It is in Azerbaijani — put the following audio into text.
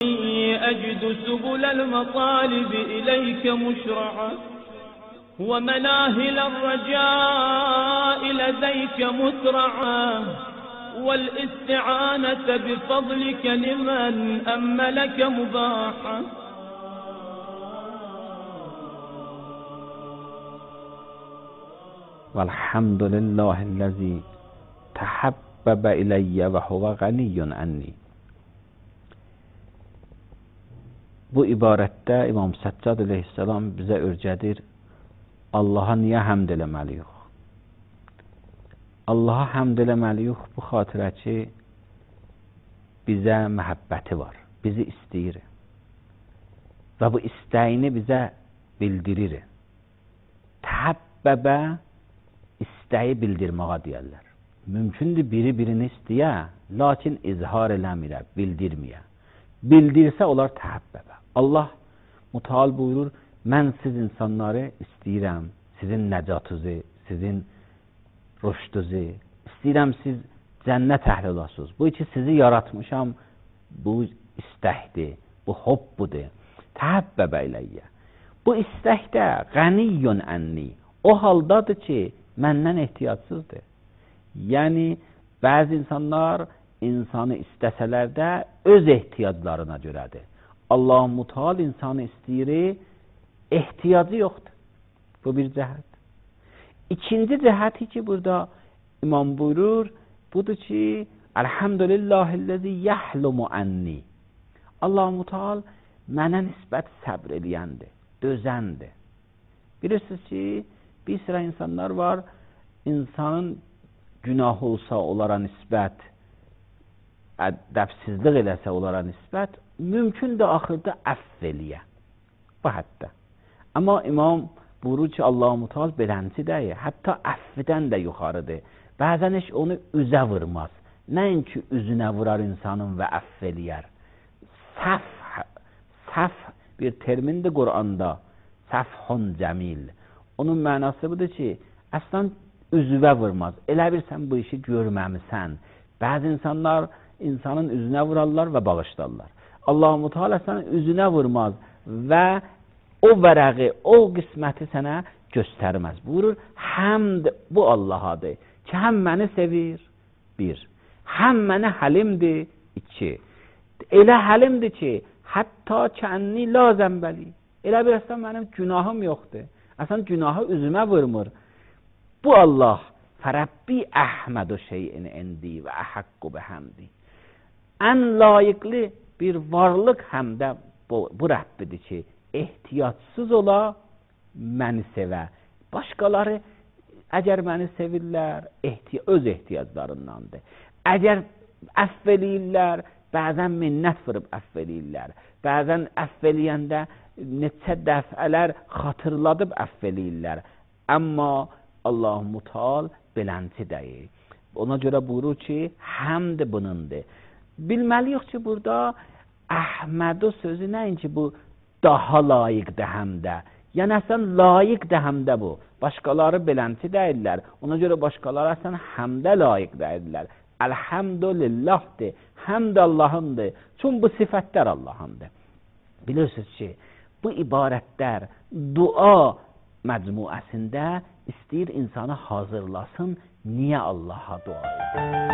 أجد سبل المطالب إليك مشرعة ومناهل الرجاء لديك مسرعة والاستعانة بفضلك لمن أملك مباحة. والحمد لله الذي تحبب إلي وهو غني عني. Bu ibarətdə İmam Səccad əleyhissalam bizə öyrədir, Allaha niyə həmd eləməliyik? Allaha həmd eləməliyik bu xatirə ki, bizə məhəbbəti var, bizi istəyir və bu istəyini bizə bildirir. Təhəbbəbə istəyi bildirməyə deyərlər. Mümkündür biri birini istəyə, lakin izhar eləmirə, bildirməyə. Bildirsə olar təhəbbəbə. Allah Müteal buyurur, mən siz insanları istəyirəm, sizin nəcatınızı, sizin rüşdünüzü, istəyirəm siz cənnət əhli olasınız. Bu ki sizi yaratmışam, bu istəkdir, bu hubbudur. Təhəbbəbə iləyyə. Bu istəkdə qəniyyun ənni, o haldadır ki, məndən ehtiyacsızdır. Yəni, bəzi insanlar insanı istəsələr də öz ehtiyaclarına görədir. Allah Müteal insanı istəyir, ehtiyacı yoxdur. Bu bir cəhət. İkinci cəhəti ki, burada İmam buyurur, budur ki, Elhamdülillahillezî yəhlumu ənni. Allah Müteal mənə nisbət səbr eləyəndir, dözəndir. Bilirsiniz ki, bir sıra insanlar var, insanın günah olsa onlara nisbət, ədəbsizlik eləsə onlara nisbət, mümkündür axırda əff eləyə. Bu həddə. Amma İmam buyurur ki, Allah-u Müteal beləncə deyir, hətta əffidən də yuxarıdır. Bəzən heç onu üzə vurmaz. Nəinki üzünə vurar insanın və əff eləyər. Səf bir termindir Quranda. Səfhun cəmil. Onun mənası budur ki, əslən üzvə vurmaz. Elə bilsən bu işi görməmisən. Bəzi insanlar insanın üzünə vurarlar və bağışlarlar. Allah-u Müteal sənin üzünə vurmaz və o vərəqi, o qisməti sənə göstərməz. Buyurur, həmd bu Allahadır ki, həm məni sevir, bir. Həm mənə həlimdir, iki. Elə həlimdir ki, hətta kənni la zəmbəli. Elə bir əslən mənim günahım yoxdur. Əslən günahı üzümə vurmur. Bu Allah, fərəbbi əhmədu şeyin indi və əhəqqu bəhəmdi. Ən layiqli bir varlıq həmdə bu Rəbbidir ki, ehtiyatsız ola, məni sevə. Başqaları əgər məni sevirlər, öz ehtiyaclarındandır. Əgər əff eləyirlər, bəzən minnət vurub əff eləyirlər. Bəzən əff eləyəndə neçə dəfələr xatırladıb əff eləyirlər. Amma Allah-u Müteal beləncə deyir. Ona görə buyurur ki, həmd bunundur. Bilməliyik ki, burada Əhmədu sözü nəinki bu daha layiqdir həmdə. Yəni, əsən layiqdir həmdə bu. Başqaları beləncə deyirlər. Ona görə başqaları əsən həmdə layiq deyirlər. Elhamdülillahdır. Həmd Allahındır. Çünki bu sifətlər Allahındır. Bilirsiniz ki, bu ibarətlər dua məcmuəsində istəyir insanı hazırlasın. Niyə Allaha dua edir?